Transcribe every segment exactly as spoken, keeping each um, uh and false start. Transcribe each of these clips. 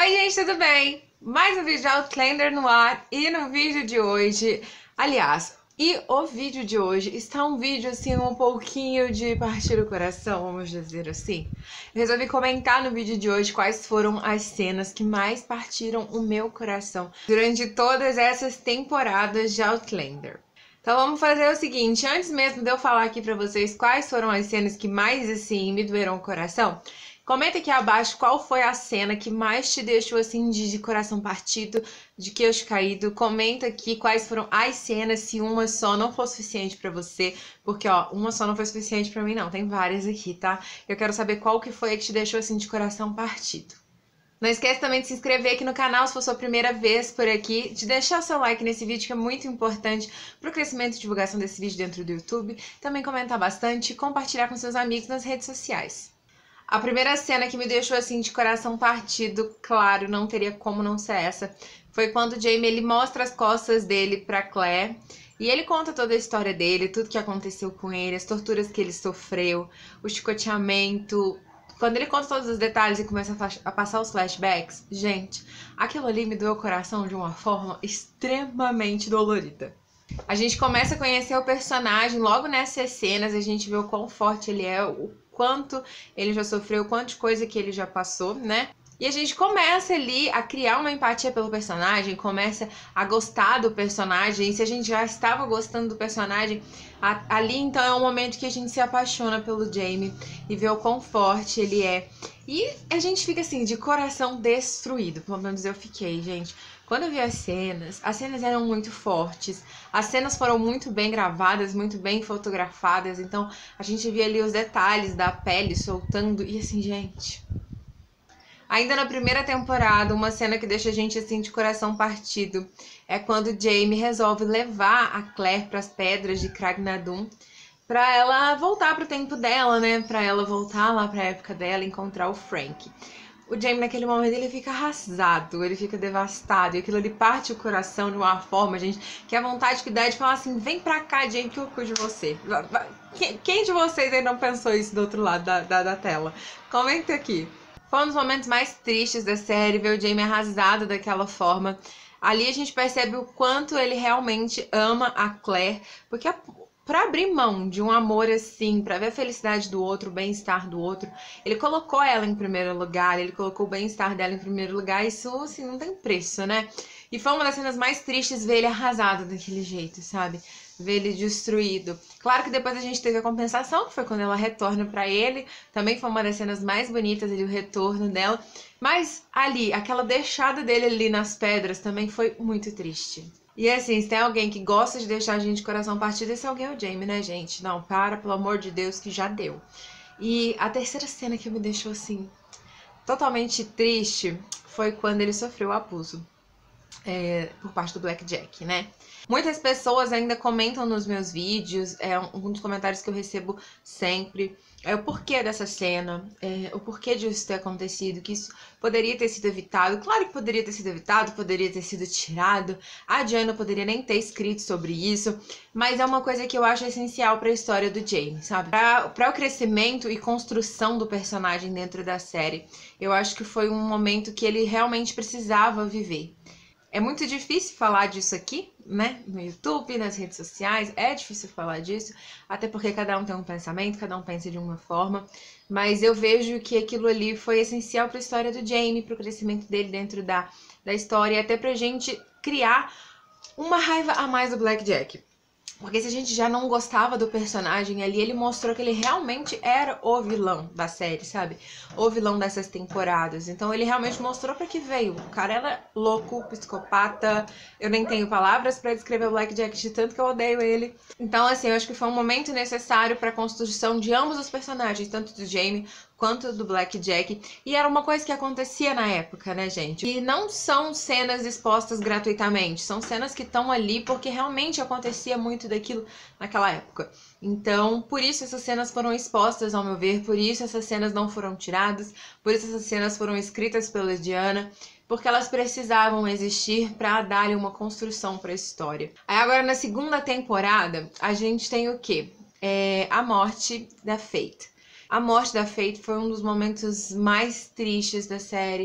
Oi gente, tudo bem? Mais um vídeo de Outlander no ar e no vídeo de hoje, aliás, e o vídeo de hoje está um vídeo assim um pouquinho de partir o coração, vamos dizer assim. Eu resolvi comentar no vídeo de hoje quais foram as cenas que mais partiram o meu coração durante todas essas temporadas de Outlander. Então vamos fazer o seguinte, antes mesmo de eu falar aqui pra vocês quais foram as cenas que mais assim me doeram o coração, comenta aqui abaixo qual foi a cena que mais te deixou assim de, de coração partido, de queixo caído. Comenta aqui quais foram as cenas, se uma só não for suficiente pra você, porque ó, uma só não foi suficiente pra mim não, tem várias aqui, tá? Eu quero saber qual que foi a que te deixou assim de coração partido. Não esquece também de se inscrever aqui no canal se for sua primeira vez por aqui, de deixar o seu like nesse vídeo que é muito importante para o crescimento e divulgação desse vídeo dentro do YouTube, também comentar bastante e compartilhar com seus amigos nas redes sociais. A primeira cena que me deixou assim de coração partido, claro, não teria como não ser essa, foi quando o Jaime ele mostra as costas dele pra Claire e ele conta toda a história dele, tudo que aconteceu com ele, as torturas que ele sofreu, o chicoteamento. Quando ele conta todos os detalhes e começa a passar os flashbacks, gente, aquilo ali me doeu o coração de uma forma extremamente dolorida. A gente começa a conhecer o personagem logo nessas cenas, a gente vê o quão forte ele é, o quanto ele já sofreu, o quanto de coisa que ele já passou, né? E a gente começa ali a criar uma empatia pelo personagem, começa a gostar do personagem. E se a gente já estava gostando do personagem, a, ali então é o momento que a gente se apaixona pelo Jaime e vê o quão forte ele é. E a gente fica assim, de coração destruído, pelo menos eu fiquei, gente. Quando eu vi as cenas, as cenas eram muito fortes, as cenas foram muito bem gravadas, muito bem fotografadas, então a gente via ali os detalhes da pele soltando e assim, gente... Ainda na primeira temporada, uma cena que deixa a gente assim de coração partido é quando o Jaime resolve levar a Claire para as pedras de Crag Nardun para ela voltar pro tempo dela, né? Para ela voltar lá para a época dela, encontrar o Frank. O Jaime naquele momento ele fica arrasado, ele fica devastado e aquilo ali parte o coração de uma forma, gente, que a vontade que dá é de falar assim, vem pra cá, Jaime, que eu cuido de você. Quem de vocês aí não pensou isso do outro lado da, da, da tela? Comenta aqui. Foi um dos momentos mais tristes da série, ver o Jaime arrasado daquela forma. Ali a gente percebe o quanto ele realmente ama a Claire, porque para abrir mão de um amor assim, para ver a felicidade do outro, o bem-estar do outro, ele colocou ela em primeiro lugar, ele colocou o bem-estar dela em primeiro lugar, isso assim não tem preço, né? E foi uma das cenas mais tristes ver ele arrasado daquele jeito, sabe? Ver ele destruído. Claro que depois a gente teve a compensação, que foi quando ela retorna pra ele. Também foi uma das cenas mais bonitas ali, o retorno dela. Mas ali, aquela deixada dele ali nas pedras também foi muito triste. E assim, se tem alguém que gosta de deixar a gente de coração partido, esse alguém é o Jaime, né, gente? Não, para, pelo amor de Deus, que já deu. E a terceira cena que me deixou, assim, totalmente triste foi quando ele sofreu o abuso. É, por parte do Blackjack, né? Muitas pessoas ainda comentam nos meus vídeos, é um dos comentários que eu recebo sempre, é o porquê dessa cena, é, o porquê disso ter acontecido, que isso poderia ter sido evitado. Claro que poderia ter sido evitado, poderia ter sido tirado, a Diana poderia nem ter escrito sobre isso, mas é uma coisa que eu acho essencial para a história do Jaime, sabe? Para o crescimento e construção do personagem dentro da série, eu acho que foi um momento que ele realmente precisava viver. É muito difícil falar disso aqui, né? No YouTube, nas redes sociais, é difícil falar disso, até porque cada um tem um pensamento, cada um pensa de uma forma, mas eu vejo que aquilo ali foi essencial para a história do Jaime, para o crescimento dele dentro da, da história, e até pra gente criar uma raiva a mais do Blackjack. Porque se a gente já não gostava do personagem ali, ele mostrou que ele realmente era o vilão da série, sabe? O vilão dessas temporadas. Então ele realmente mostrou pra que veio. O cara era louco, psicopata. Eu nem tenho palavras pra descrever o Blackjack de tanto que eu odeio ele. Então, assim, eu acho que foi um momento necessário pra construção de ambos os personagens, tanto do Jaime quanto do Blackjack, e era uma coisa que acontecia na época, né, gente? E não são cenas expostas gratuitamente, são cenas que estão ali porque realmente acontecia muito daquilo naquela época. Então, por isso essas cenas foram expostas, ao meu ver, por isso essas cenas não foram tiradas, por isso essas cenas foram escritas pela Diana, porque elas precisavam existir para dar uma construção para a história. Aí agora, na segunda temporada, a gente tem o quê? É a morte da Faith. A morte da Faith foi um dos momentos mais tristes da série,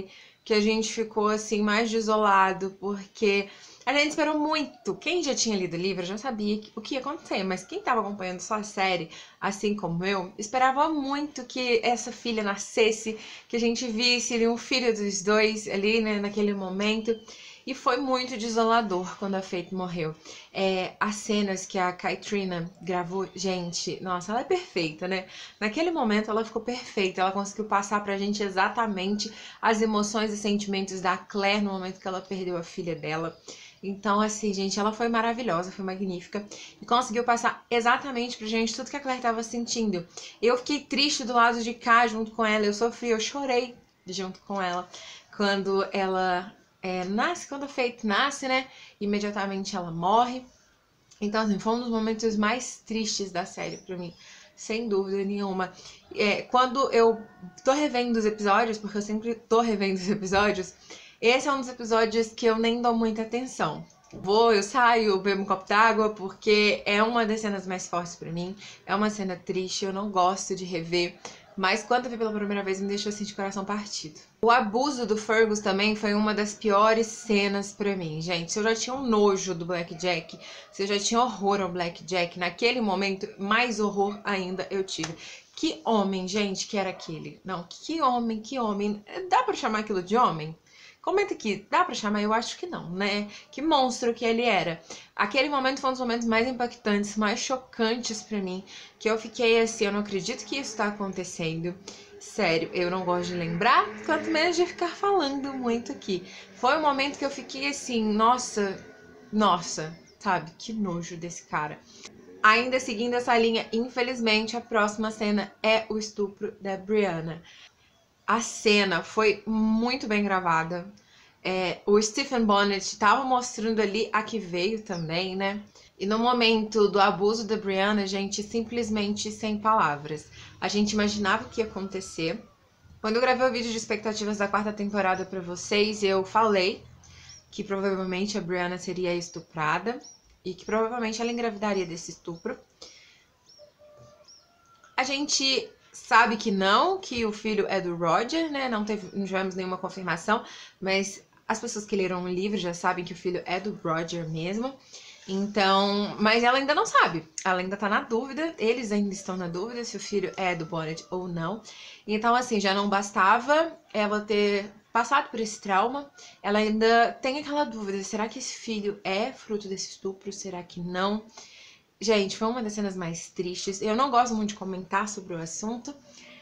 que a gente ficou assim mais desolado, porque a gente esperou muito. Quem já tinha lido o livro já sabia o que ia acontecer, mas quem estava acompanhando só a série, assim como eu, esperava muito que essa filha nascesse, que a gente visse ali um filho dos dois ali, né, naquele momento. E foi muito desolador quando a Faith morreu. É, as cenas que a Caitriona gravou, gente, nossa, ela é perfeita, né? Naquele momento ela ficou perfeita, ela conseguiu passar pra gente exatamente as emoções e sentimentos da Claire no momento que ela perdeu a filha dela. Então, assim, gente, ela foi maravilhosa, foi magnífica e conseguiu passar exatamente pra gente tudo que a Claire tava sentindo. Eu fiquei triste do lado de cá junto com ela, eu sofri, eu chorei junto com ela quando ela é, nasce, quando a Faith nasce, né? Imediatamente ela morre. Então, assim, foi um dos momentos mais tristes da série pra mim, sem dúvida nenhuma. É, quando eu tô revendo os episódios, porque eu sempre tô revendo os episódios, esse é um dos episódios que eu nem dou muita atenção. Vou, eu saio, bebo um copo d'água, porque é uma das cenas mais fortes pra mim. É uma cena triste, eu não gosto de rever. Mas quando eu vi pela primeira vez, me deixou assim de coração partido. O abuso do Fergus também foi uma das piores cenas pra mim, gente. Se eu já tinha um nojo do Blackjack, se eu já tinha horror ao Blackjack, naquele momento, mais horror ainda eu tive. Que homem, gente, que era aquele? Não, que homem, que homem. Dá pra chamar aquilo de homem? Comenta aqui, dá pra chamar? Eu acho que não, né? Que monstro que ele era. Aquele momento foi um dos momentos mais impactantes, mais chocantes pra mim, que eu fiquei assim, eu não acredito que isso tá acontecendo. Sério, eu não gosto de lembrar, quanto menos de ficar falando muito aqui. Foi um momento que eu fiquei assim, nossa, nossa, sabe? Que nojo desse cara. Ainda seguindo essa linha, infelizmente, a próxima cena é o estupro da Brianna. A cena foi muito bem gravada. É, o Stephen Bonnet estava mostrando ali a que veio também, né? E no momento do abuso da Brianna, gente, simplesmente sem palavras. A gente imaginava o que ia acontecer. Quando eu gravei o vídeo de expectativas da quarta temporada pra vocês, eu falei que provavelmente a Brianna seria estuprada e que provavelmente ela engravidaria desse estupro. A gente sabe que não, que o filho é do Roger, né? Não, teve, não tivemos nenhuma confirmação, mas as pessoas que leram o livro já sabem que o filho é do Roger mesmo. Então, mas ela ainda não sabe, ela ainda tá na dúvida, eles ainda estão na dúvida se o filho é do Bonnet ou não. Então, assim, já não bastava ela ter passado por esse trauma, ela ainda tem aquela dúvida, será que esse filho é fruto desse estupro, será que não? Gente, foi uma das cenas mais tristes. Eu não gosto muito de comentar sobre o assunto.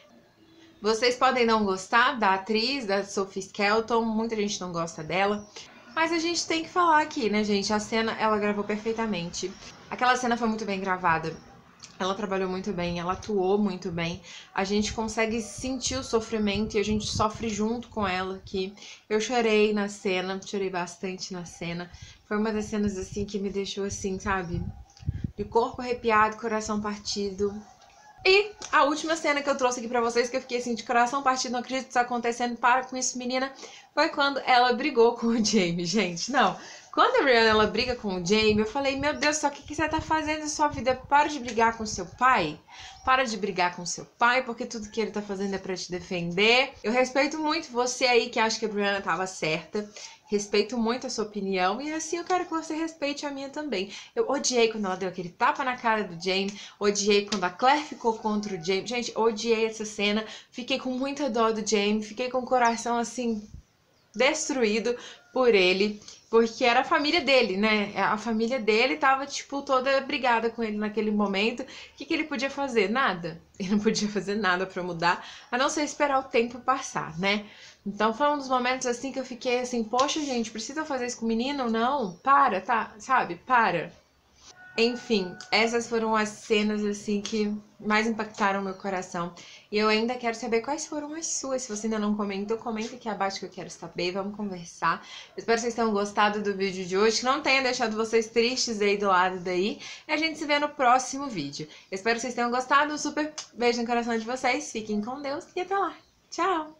Vocês podem não gostar da atriz, da Sophie Skelton, muita gente não gosta dela. Mas a gente tem que falar aqui, né, gente? A cena, ela gravou perfeitamente. Aquela cena foi muito bem gravada. Ela trabalhou muito bem, ela atuou muito bem. A gente consegue sentir o sofrimento e a gente sofre junto com ela aqui. Eu chorei na cena, chorei bastante na cena. Foi uma das cenas, assim, que me deixou, assim, sabe? De corpo arrepiado, coração partido. E a última cena que eu trouxe aqui pra vocês, que eu fiquei assim, de coração partido, não acredito que isso tá acontecendo, para com isso, menina, foi quando ela brigou com o Jamie, gente. Não, quando a Brianna, ela briga com o Jamie, eu falei, meu Deus, só o que, que você tá fazendo na sua vida? Para de brigar com seu pai, para de brigar com seu pai, porque tudo que ele tá fazendo é pra te defender. Eu respeito muito você aí que acha que a Brianna tava certa. Respeito muito a sua opinião e assim eu quero que você respeite a minha também. Eu odiei quando ela deu aquele tapa na cara do Jamie, odiei quando a Claire ficou contra o Jamie. Gente, odiei essa cena, fiquei com muita dó do Jamie, fiquei com o coração assim, destruído por ele, porque era a família dele, né? A família dele tava, tipo, toda brigada com ele naquele momento. O que, que ele podia fazer? Nada. Ele não podia fazer nada pra mudar, a não ser esperar o tempo passar, né? Então foi um dos momentos assim que eu fiquei assim, poxa, gente, precisa fazer isso com o menino? Não, para, tá, sabe? Para. Enfim, essas foram as cenas assim que mais impactaram meu coração. E eu ainda quero saber quais foram as suas. Se você ainda não comentou, comenta aqui abaixo que eu quero saber. Vamos conversar. Eu espero que vocês tenham gostado do vídeo de hoje, que não tenha deixado vocês tristes aí do lado daí. E a gente se vê no próximo vídeo. Eu espero que vocês tenham gostado. Um super beijo no coração de vocês. Fiquem com Deus e até lá. Tchau!